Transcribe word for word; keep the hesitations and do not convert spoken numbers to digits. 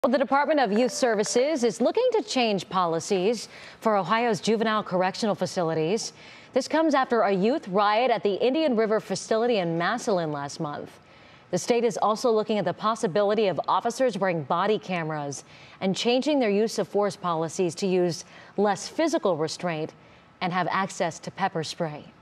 Well, the Department of Youth Services is looking to change policies for Ohio's juvenile correctional facilities. This comes after a youth riot at the Indian River facility in Massillon last month. The state is also looking at the possibility of officers wearing body cameras and changing their use of force policies to use less physical restraint and have access to pepper spray.